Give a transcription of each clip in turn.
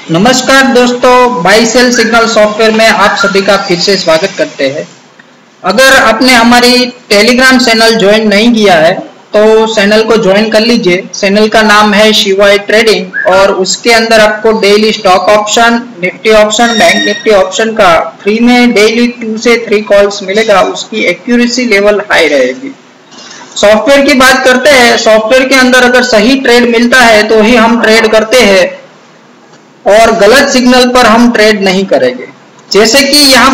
नमस्कार दोस्तों, by cell signal software में आप सभी का फिर से स्वागत करते हैं। अगर आपने हमारी टेलीग्राम चैनल ज्वाइन नहीं किया है तो चैनल को ज्वाइन कर लीजिए। चैनल का नाम है शिवाय ट्रेडिंग और उसके अंदर आपको daily stock option, Nifty option, bank Nifty option का फ्री में डेली 2 से 3 कॉल्स मिलेगा। उसकी एक्यूरेसी लेवल हाई रहेगी। सॉफ्टवेयर की बात करते हैं। सॉफ्टवेयर के अंदर अगर सही ट्रेड मिलता है तो ही हम ट्रेड करते हैं और गलत सिग्नल पर हम ट्रेड नहीं करेंगे। जैसे कि यहाँ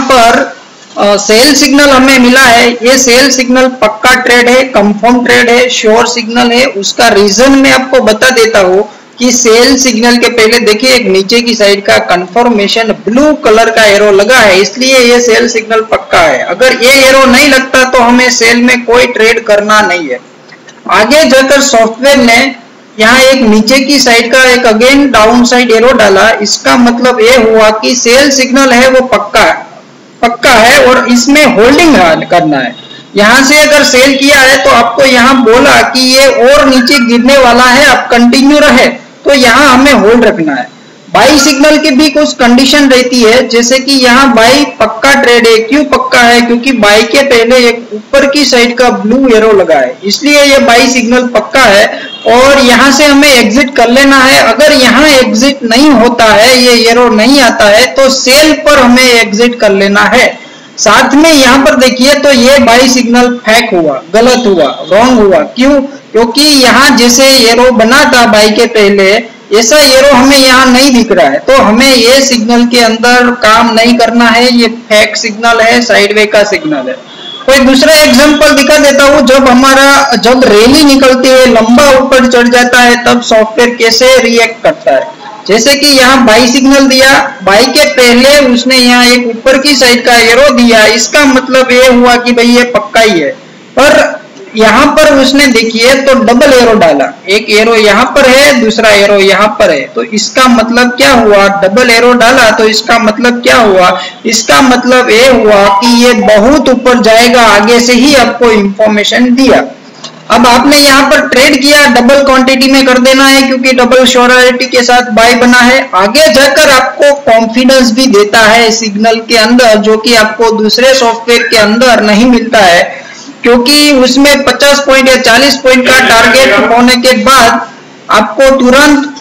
पर सेल सिग्नल हमें मिला है, ये सेल सिग्नल पक्का ट्रेड है, कंफर्म ट्रेड है, श्योर सिग्नल है। उसका रीजन मैं आपको बता देता हूँ कि सेल सिग्नल के पहले देखिए एक नीचे की साइड का कंफर्मेशन ब्लू कलर का एरो लगा है, इसलिए ये सेल सिग्नल पक्का है। अगर ये एरो नहीं लगता तो हमें सेल में कोई ट्रेड करना नहीं है। आगे जाकर सॉफ्टवेयर ने यहाँ एक नीचे की साइड का एक अगेन डाउन साइड एरो डाला। इसका मतलब ये हुआ कि सेल सिग्नल है वो पक्का है और इसमें होल्डिंग करना है। यहाँ से अगर सेल किया है तो आपको यहाँ बोला कि ये और नीचे गिरने वाला है, आप कंटिन्यू रहे, तो यहाँ हमें होल्ड रखना है। बाई सिग्नल की भी कुछ कंडीशन रहती है, जैसे कि यहाँ बाई पक्का ट्रेड है। क्यों पक्का है? क्योंकि बाई के पहले एक ऊपर की साइड का ब्लू एरो लगा है, इसलिए ये बाई सिग्नल पक्का है और यहाँ से हमें एग्जिट कर लेना है। अगर यहाँ एग्जिट नहीं होता है, ये एरो नहीं आता है, तो सेल पर हमें एग्जिट कर लेना है। साथ में यहाँ पर देखिए तो ये बाई सिग्नल फेक हुआ, गलत हुआ, रॉन्ग हुआ। क्यों? क्योंकि यहाँ जैसे एरो बना था बाई के पहले, ऐसा एरो हमें यहाँ नहीं दिख रहा है, तो हमें ये सिग्नल के अंदर काम नहीं करना है। ये फेक सिग्नल है, साइडवे का सिग्नल है। कोई दूसरा एग्जांपल दिखा देता हूँ। जब रैली निकलती है, लंबा ऊपर चढ़ जाता है, तब सॉफ्टवेयर कैसे रिएक्ट करता है। जैसे कि यहाँ बाई सिग्नल दिया, बाई के पहले उसने यहाँ एक ऊपर की साइड का एरो दिया, इसका मतलब ये हुआ कि भाई ये पक्का ही है। पर यहाँ पर उसने देखिए तो डबल एरो डाला, एक एरो यहाँ पर है, दूसरा एरो यहाँ पर है, तो इसका मतलब क्या हुआ? डबल एरो डाला तो इसका मतलब क्या हुआ? इसका मतलब ये हुआ कि ये बहुत ऊपर जाएगा, आगे से ही आपको इंफॉर्मेशन दिया। अब आपने यहाँ पर ट्रेड किया, डबल क्वांटिटी में कर देना है क्योंकि डबल श्योरिटी के साथ बाय बना है। आगे जाकर आपको कॉन्फिडेंस भी देता है सिग्नल के अंदर, जो कि आपको दूसरे सॉफ्टवेयर के अंदर नहीं मिलता है, क्योंकि उसमें 50 पॉइंट या 40 पॉइंट का टारगेट होने के बाद आपको तुरंत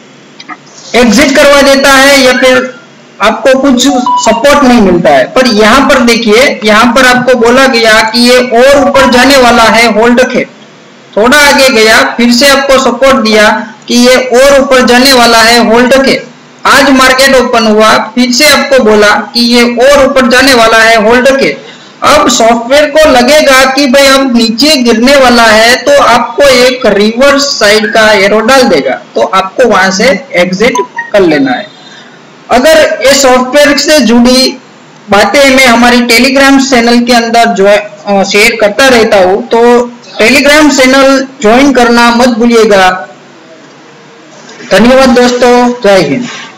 एग्जिट करवा देता है या फिर आपको कुछ सपोर्ट नहीं मिलता है। पर यहाँ पर देखिए, यहाँ पर आपको बोला गया कि ये और ऊपर जाने वाला है, होल्ड रखे। थोड़ा आगे गया, फिर से आपको सपोर्ट दिया कि ये और ऊपर जाने वाला है, होल्ड रखे। आज मार्केट ओपन हुआ, फिर से आपको बोला कि ये और ऊपर जाने वाला है, होल्ड रखे। अब सॉफ्टवेयर को लगेगा कि भाई अब नीचे गिरने वाला है, तो आपको एक रिवर्स साइड का एरो डाल देगा, तो आपको वहां से एग्जिट कर लेना है। अगर ये सॉफ्टवेयर से जुड़ी बातें मैं हमारी टेलीग्राम चैनल के अंदर जो शेयर करता रहता हूँ, तो टेलीग्राम चैनल ज्वाइन करना मत भूलिएगा। धन्यवाद दोस्तों, जय हिंद।